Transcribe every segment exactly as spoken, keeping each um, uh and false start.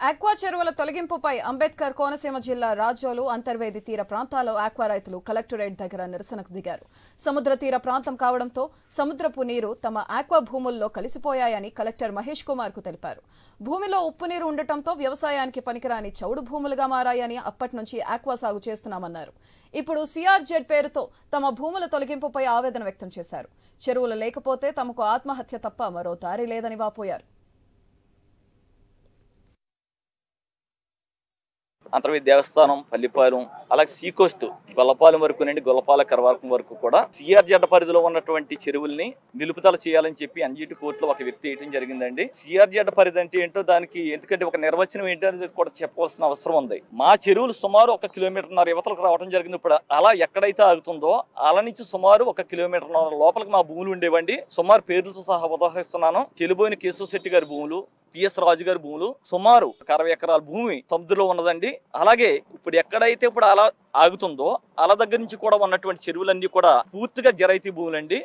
Aqua చెరువుల తొలగింపుపై అంబేద్కర్ కోనసీమ జిల్లా రాజోలు అంతర్వేది తీర ప్రాంతాల్లో ఆక్వా రైతులు కలెక్టరేట్ దగ్గర నిరసనకు దిగారు. సముద్ర తీర ప్రాంతం కావడంతో సముద్రపు నీరు తమ ఆక్వా భూముల్లో కలిసిపోయాయని కలెక్టర్ మహేష్ కుమార్ కు తెలిపారు. భూమిలో ఉప్పు నీరు ఉండటంతో వ్యవసాయానికి పనికిరాని చౌడు భూములుగా మారాయని అప్పటి నుంచి ఆక్వా సాగు చేస్తున్నామన్నారు. ఇప్పుడు సిఆర్జెడ్ పేరుతో తమ భూముల తొలగింపుపై ఆవేదన వ్యక్తం చేశారు. చెరువులు లేకపోతే తమకు ఆత్మహత్య తప్ప మరో దారి లేదని వాపోయారు. అంతర్వేది దేవస్థానం, పల్లిపాలెం, అలాగే సీకోస్ట్ గొల్లపాలెం వరకు నుండి గొల్లపాల కరవారం వరకు కూడా సిఆర్జెడ్ పరిధిలో ఉన్నటువంటి చెరువుల్ని నిలుపుదల చేయాలని చెప్పి ఎన్జీటీ కోర్టులో ఒక వ్యక్తి వేయడం జరిగిందండి. సిఆర్జెడ్ పరిధి అంటే ఏంటో దానికి ఎందుకంటే ఒక నిర్వచనం ఏంటో అనేది కూడా చెప్పవలసిన అవసరం ఉంది. మా చెరువులు సుమారు ఒక కిలోమీటర్న్నర యువతలకు రావడం జరిగింది. ఇప్పుడు అలా ఎక్కడైతే ఆగుతుందో అలా నుంచి సుమారు ఒక కిలోమీటర్న్నర లోపలికి మా భూములు ఉండేవండి. సుమారు పేర్లతో సహా ఉదాహరిస్తున్నాను. చెలుబోయిన కేశవశెట్టి గారి భూములు, పిఎస్ రాజు గారి భూములు, సుమారు అరవై ఎకరాల భూమి సముద్రంలో ఉన్నదండి. అలాగే ఇప్పుడు ఎక్కడైతే ఇప్పుడు అలా ఆగుతుందో అలా దగ్గర నుంచి కూడా ఉన్నటువంటి చెరువులన్నీ కూడా పూర్తిగా జరైతీ భూములండి.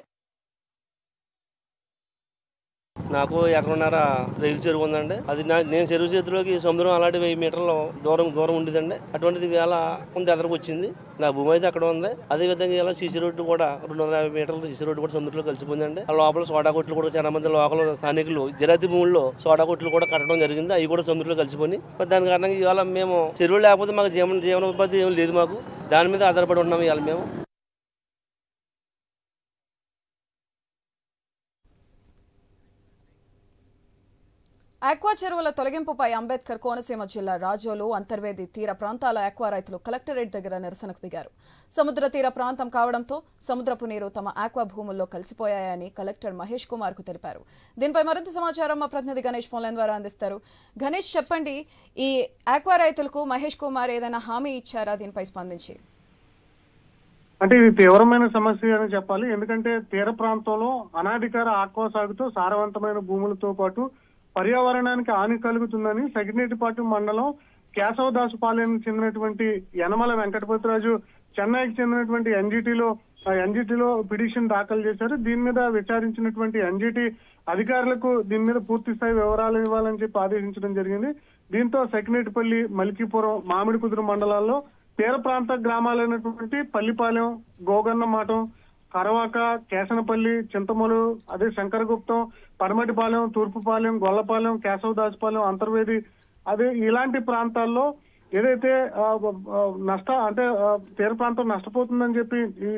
నాకు ఎకరన్నర రైలు చెరువు ఉందండి. అది నేను చెరువు చేతిలోకి సముద్రం అలాంటి వెయ్యి మీటర్ల దూరం దూరం ఉండేదండి. అటువంటిది వేళ కొంత ఎదరకు వచ్చింది. నా భూమి అయితే అక్కడ ఉంది. అదే విధంగా ఇలా సీసీ రోడ్డు కూడా రెండు వందల యాభై మీటర్లు సీసీ రోడ్డు కూడా సముద్రంలో కలిసిపోయిందండి. ఆ లోపల సోడా కొట్లు కూడా చాలా మంది లోకల్ స్థానికులు జరైతీ భూముల్లో సోడా కొట్లు కూడా కట్టడం జరిగింది. అవి కూడా సముద్రంలో కలిసిపోయి దాని కారణంగా ఇవాళ మేము చెరువులు లేకపోతే మాకు జీవన జీవనోపాధి ఏం లేదు. మాకు దాని మీద ఆధారపడి ఉన్నాము ఇవాళ మేము. ఆక్వా చెరువుల తొలగింపుపై అంబేద్కర్ కోనసీమ జిల్లా రాజోలు అంతర్వేది తీర ప్రాంతాల ఆక్వా రైతులు కలెక్టరేట్ దగ్గర నిరసనకు దిగారు. సముద్ర తీర ప్రాంతం కావడంతో సముద్రపు నీరు తమ ఆక్వా భూముల్లో కలిసిపోయాయని కలెక్టర్ మహేష్ కుమార్ కు తెలిపారు. దీనిపై మరింత సమాచారం మా ప్రతినిధి గణేష్ ఫోన్ లైన్ ద్వారా అందిస్తారు. గణేష్, చెప్పండి, ఈ ఆక్వా రైతులకు మహేష్ కుమార్ ఏదైనా హామీ ఇచ్చారా దీనిపై స్పందించి? అంటే ఇది తీవ్రమైన సమస్య అని చెప్పాలి. ఎందుకంటే తీర ప్రాంతంలో అనాధికార ఆక్వా సాగుతో సారవంతమైన భూములతో పాటు పర్యావరణానికి హాని కలుగుతుందని సగినేటిపాటు మండలం కేశవదాసుపాలెం చెందినటువంటి యనమల వెంకటపతిరాజు చెన్నైకి చెందినటువంటి ఎన్జిటిలో ఎన్జిటిలో పిటిషన్ దాఖలు చేశారు. దీని మీద విచారించినటువంటి ఎన్జిటి అధికారులకు దీని మీద పూర్తి స్థాయి వివరాలు ఇవ్వాలని చెప్పి ఆదేశించడం జరిగింది. దీంతో సకినేటిపల్లి, మలికీపురం, మామిడి కుదురు మండలాల్లో తీర ప్రాంత గ్రామాలైనటువంటి పల్లిపాలెం, గోగన్నమాటం, కరవాక, కేసనపల్లి, చింతమూలు, అదే శంకరగుప్తం, పడమటిపాలెం, తూర్పుపాలెం, గొల్లపాలెం, కేశవదాసుపాలెం, అంతర్వేది, అదే ఇలాంటి ప్రాంతాల్లో ఏదైతే నష్ట అంటే తీర ప్రాంతం నష్టపోతుందని చెప్పి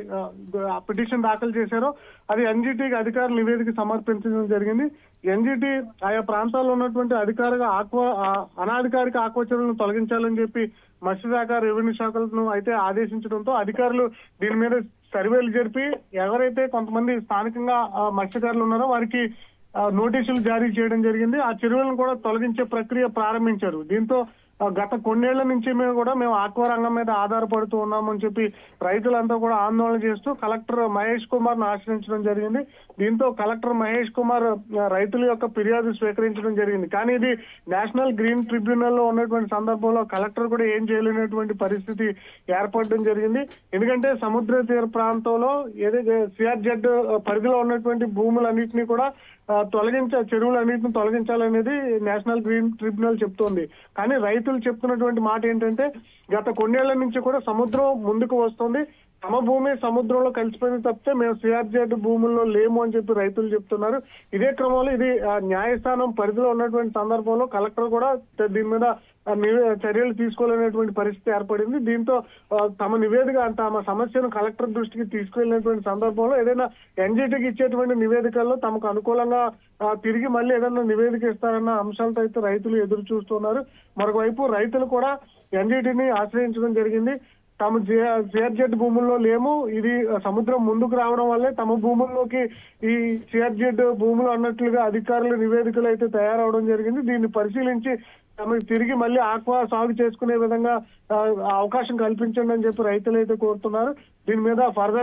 పిటిషన్ దాఖలు చేశారో అది ఎన్జిటికి అధికారుల నివేదిక సమర్పించడం జరిగింది. ఎన్జిటి ఆయా ప్రాంతాల్లో ఉన్నటువంటి అధికారిక ఆక్వా అనాధికారిక ఆక్వా చెరువులను తొలగించాలని చెప్పి మత్స్యశాఖ, రెవెన్యూ శాఖలను అయితే ఆదేశించడంతో అధికారులు దీని మీద సర్వేలు జరిపి ఎవరైతే కొంతమంది స్థానికంగా మత్స్యకారులు ఉన్నారో వారికి నోటీసులు జారీ చేయడం జరిగింది. ఆ చెరువులను కూడా తొలగించే ప్రక్రియ ప్రారంభించారు. దీంతో గత కొన్నేళ్ల నుంచి మేము కూడా మేము ఆక్వా రంగం మీద ఆధారపడుతూ ఉన్నామని చెప్పి రైతులంతా కూడా ఆందోళన చేస్తూ కలెక్టర్ మహేష్ కుమార్ ను ఆశ్రయించడం జరిగింది. దీంతో కలెక్టర్ మహేష్ కుమార్ రైతుల యొక్క ఫిర్యాదు స్వీకరించడం జరిగింది. కానీ ఇది నేషనల్ గ్రీన్ ట్రిబ్యునల్ లో ఉన్నటువంటి సందర్భంలో కలెక్టర్ కూడా ఏం చేయలేనటువంటి పరిస్థితి ఏర్పడడం జరిగింది. ఎందుకంటే సముద్ర తీర ప్రాంతంలో ఏదైతే సిఆర్జెడ్ పరిధిలో ఉన్నటువంటి భూములన్నింటినీ కూడా తొలగించ చెరువులన్నింటిని తొలగించాలనేది నేషనల్ గ్రీన్ ట్రిబ్యునల్ చెప్తోంది. కానీ రైతులు చెప్తున్నటువంటి మాట ఏంటంటే గత కొన్నేళ్ల నుంచి కూడా సముద్రం ముందుకు వస్తుంది, తమ భూమి సముద్రంలో కలిసిపోయింది తప్పితే మేము సిఆర్జెడ్ భూముల్లో లేము అని చెప్పి రైతులు చెప్తున్నారు. ఇదే క్రమంలో ఇది న్యాయస్థానం పరిధిలో ఉన్నటువంటి సందర్భంలో కలెక్టర్ కూడా దీని మీద చర్యలు తీసుకోలేనటువంటి పరిస్థితి ఏర్పడింది. దీంతో తమ నివేదిక తమ సమస్యను కలెక్టర్ దృష్టికి తీసుకెళ్లినటువంటి సందర్భంలో ఏదైనా ఎన్జిటికి ఇచ్చేటువంటి నివేదికల్లో తమకు అనుకూలంగా తిరిగి మళ్ళీ ఏదైనా నివేదిక ఇస్తారన్న అంశాలతో అయితే రైతులు ఎదురు చూస్తున్నారు. మరోవైపు రైతులు కూడా ఎన్జిటిని ఆశ్రయించడం జరిగింది. తాము సిఆర్జెడ్ భూముల్లో లేము, ఇది సముద్రం ముందుకు రావడం వల్లే తమ భూముల్లోకి ఈ సిఆర్జెడ్ భూములు అన్నట్లుగా అధికారుల నివేదికలు అయితే తయారవడం జరిగింది. దీన్ని పరిశీలించి తమకు తిరిగి మళ్ళీ ఆక్వా సాగు చేసుకునే విధంగా అవకాశం కల్పించండి అని చెప్పి రైతులు అయితే కోరుతున్నారు. దీని మీద ఫర్దర్ గా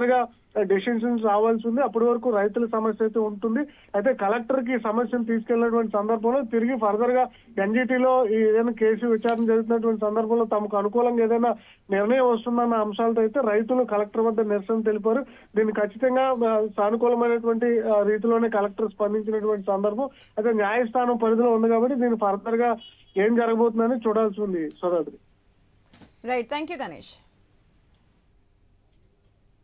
డెసిషన్స్ రావాల్సి ఉంది. అప్పటి వరకు రైతుల సమస్య అయితే ఉంటుంది. అయితే కలెక్టర్ కి సమస్యను తీసుకెళ్లినటువంటి సందర్భంలో తిరిగి ఫర్దర్ గా ఎన్జిటిలో ఏదైనా కేసు విచారణ జరుగుతున్నటువంటి సందర్భంలో తమకు అనుకూలంగా ఏదైనా నిర్ణయం వస్తుందన్న అంశాలతో అయితే రైతులు కలెక్టర్ వద్ద నిరసన తెలిపారు. దీన్ని ఖచ్చితంగా సానుకూలమైనటువంటి రీతిలోనే కలెక్టర్ స్పందించినటువంటి సందర్భం. అయితే న్యాయస్థానం పరిధిలో ఉంది కాబట్టి దీన్ని ఫర్దర్ గా ఏం జరగబోతుందని చూడాల్సి ఉంది. సోదరి రైట్, థ్యాంక్ యూ గణేష్.